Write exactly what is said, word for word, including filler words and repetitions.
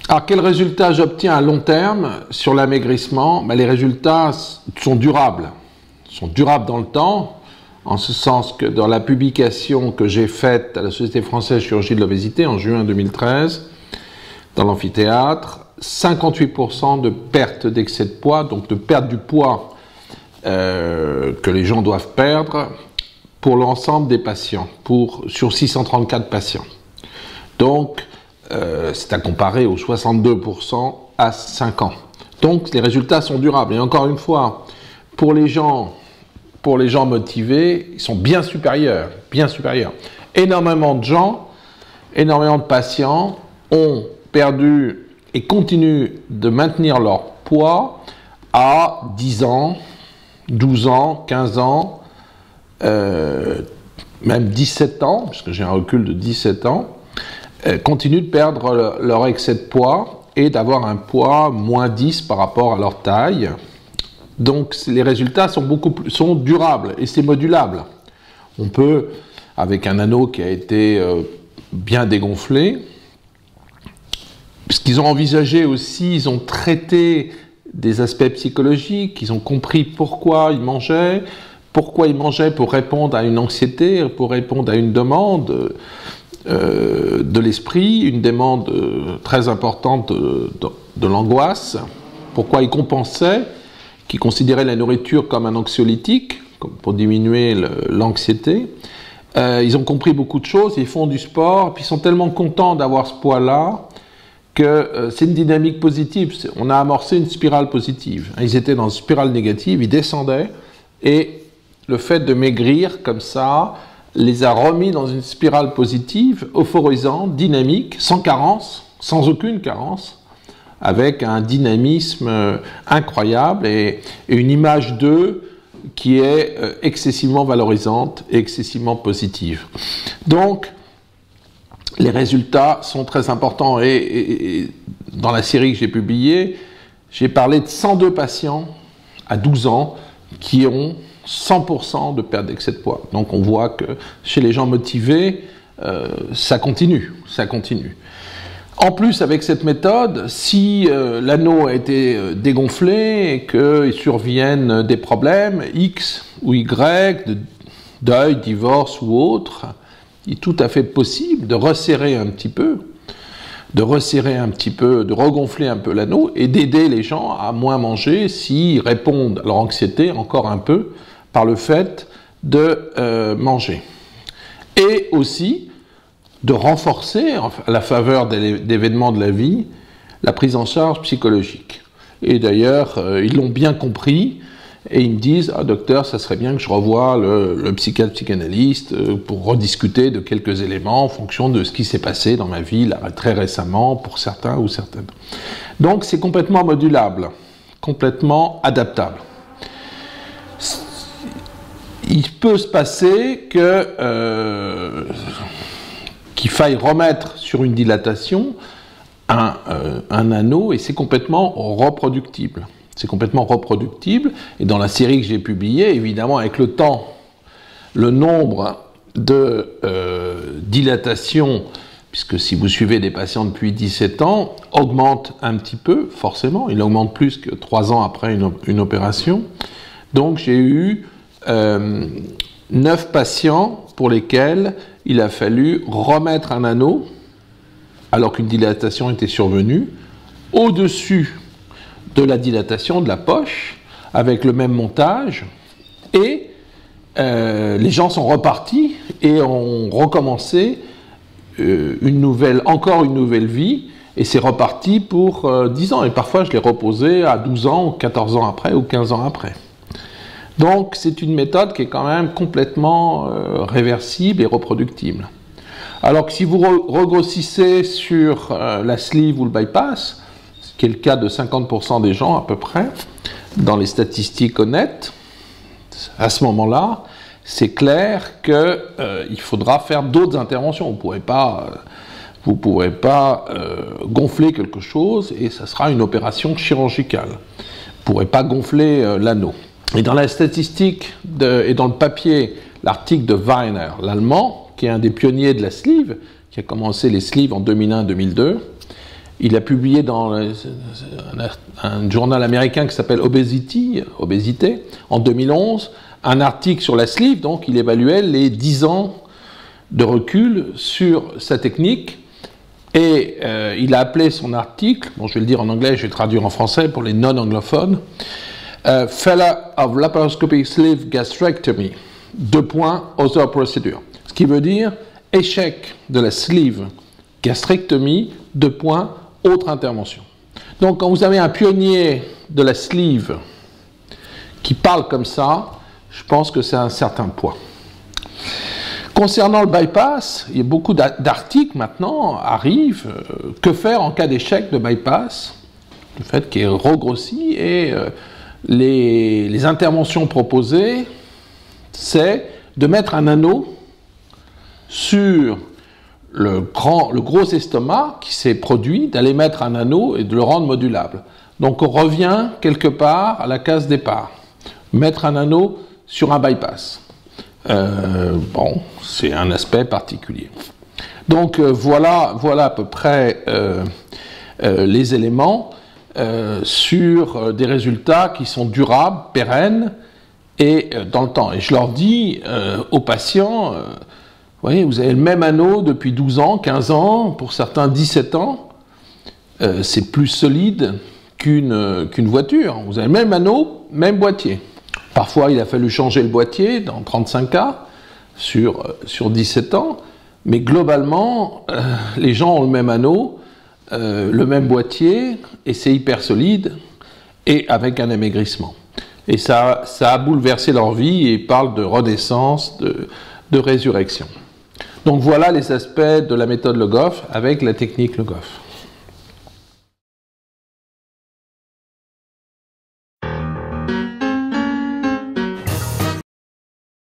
Alors, quels résultats j'obtiens à long terme sur l'amaigrissement? Ben, les résultats sont durables. Ils sont durables dans le temps, en ce sens que dans la publication que j'ai faite à la Société française de chirurgie de l'obésité en juin deux mille treize, dans l'amphithéâtre, cinquante-huit pour cent de perte d'excès de poids, donc de perte du poids euh, que les gens doivent perdre pour l'ensemble des patients, pour, sur six cent trente-quatre patients. Donc, euh, c'est à comparer aux soixante-deux pour cent à cinq ans. Donc, les résultats sont durables. Et encore une fois, pour les gens, pour les gens motivés, ils sont bien supérieurs, bien supérieurs. Énormément de gens, énormément de patients ont perdu et continuent de maintenir leur poids à dix ans, douze ans, quinze ans, euh, même dix-sept ans, puisque j'ai un recul de dix-sept ans, euh, continuent de perdre le, leur excès de poids et d'avoir un poids moins dix par rapport à leur taille. Donc les résultats sont beaucoup plus, sont durables et c'est modulable. On peut, avec un anneau qui a été euh, bien dégonflé, puisqu'ils ont envisagé aussi, ils ont traité des aspects psychologiques, ils ont compris pourquoi ils mangeaient, pourquoi ils mangeaient pour répondre à une anxiété, pour répondre à une demande euh, de l'esprit, une demande euh, très importante de, de, de l'angoisse, pourquoi ils compensaient, qu'ils considéraient la nourriture comme un anxiolytique, pour diminuer l'anxiété. Euh, ils ont compris beaucoup de choses, ils font du sport, et puis ils sont tellement contents d'avoir ce poids-là, que euh, c'est une dynamique positive. On a amorcé une spirale positive. Ils étaient dans une spirale négative, ils descendaient, et le fait de maigrir comme ça les a remis dans une spirale positive, euphorisante, dynamique, sans carence, sans aucune carence, avec un dynamisme euh, incroyable et, et une image d'eux qui est euh, excessivement valorisante et excessivement positive. Donc, les résultats sont très importants et, et, et dans la série que j'ai publiée, j'ai parlé de cent deux patients à douze ans qui ont cent pour cent de perte d'excès de poids. Donc on voit que chez les gens motivés, euh, ça continue, ça continue. En plus, avec cette méthode, si euh, l'anneau a été euh, dégonflé et qu'il surviennent des problèmes X ou Y, de deuil, divorce ou autre, il est tout à fait possible de resserrer un petit peu, de resserrer un petit peu, de regonfler un peu l'anneau et d'aider les gens à moins manger s'ils répondent à leur anxiété encore un peu par le fait de euh, manger. Et aussi de renforcer, à la faveur d'événements de la vie, la prise en charge psychologique. Et d'ailleurs, euh, ils l'ont bien compris, et ils me disent « Ah docteur, ça serait bien que je revoie le, le psychiatre psychanalyste euh, pour rediscuter de quelques éléments en fonction de ce qui s'est passé dans ma vie là, très récemment pour certains ou certaines. » Donc c'est complètement modulable, complètement adaptable. Il peut se passer que euh, qu'il faille remettre sur une dilatation un, euh, un anneau et c'est complètement reproductible. C'est complètement reproductible et dans la série que j'ai publiée, évidemment avec le temps, le nombre de euh, dilatations, puisque si vous suivez des patients depuis dix-sept ans, augmente un petit peu, forcément, il augmente plus que trois ans après une, une opération. Donc j'ai eu euh, neuf patients pour lesquels il a fallu remettre un anneau, alors qu'une dilatation était survenue, au-dessus de la dilatation de la poche, avec le même montage, et euh, les gens sont repartis et ont recommencé euh, une nouvelle, encore une nouvelle vie, et c'est reparti pour euh, dix ans, et parfois je l'ai reposé à douze ans, ou quatorze ans après, ou quinze ans après. Donc c'est une méthode qui est quand même complètement euh, réversible et reproductible. Alors que si vous re regrossissez sur euh, la sleeve ou le bypass, ce qui est le cas de cinquante pour cent des gens à peu près, dans les statistiques honnêtes, à ce moment-là, c'est clair qu'il euh, faudra faire d'autres interventions. Vous ne pourrez pas, euh, vous pourrez pas euh, gonfler quelque chose et ça sera une opération chirurgicale. Vous ne pourrez pas gonfler euh, l'anneau. Et dans la statistique de, et dans le papier, l'article de Weiner, l'allemand, qui est un des pionniers de la sleeve, qui a commencé les sleeves en deux mille un deux mille deux, il a publié dans un, un journal américain qui s'appelle Obesity, Obésité, en deux mille onze, un article sur la sleeve, donc il évaluait les dix ans de recul sur sa technique, et euh, il a appelé son article, bon je vais le dire en anglais, je vais le traduire en français pour les non-anglophones, uh, Failure of Laparoscopic Sleeve Gastrectomy, deux points, other procedure. Ce qui veut dire échec de la sleeve gastrectomie, deux points, autre intervention. Donc quand vous avez un pionnier de la sleeve qui parle comme ça, je pense que c'est un certain poids. Concernant le bypass, il y a beaucoup d'articles maintenant arrivent. Euh, que faire en cas d'échec de bypass? Le fait qu'il est regrossi et euh, les, les interventions proposées, c'est de mettre un anneau sur le, grand, le gros estomac qui s'est produit, d'aller mettre un anneau et de le rendre modulable. Donc on revient quelque part à la case départ. Mettre un anneau sur un bypass. Euh, bon, c'est un aspect particulier. Donc euh, voilà, voilà à peu près euh, euh, les éléments euh, sur euh, des résultats qui sont durables, pérennes et euh, dans le temps. Et je leur dis euh, aux patients, euh, vous voyez, vous avez le même anneau depuis douze ans, quinze ans, pour certains dix-sept ans, euh, c'est plus solide qu'une euh, qu'une voiture. Vous avez le même anneau, même boîtier. Parfois, il a fallu changer le boîtier dans trente-cinq cas sur, sur dix-sept ans, mais globalement, euh, les gens ont le même anneau, euh, le même boîtier, et c'est hyper solide, et avec un amaigrissement. Et ça, ça a bouleversé leur vie, et ils parlent de renaissance, de, de résurrection. Donc voilà les aspects de la méthode Le Goff avec la technique Le Goff.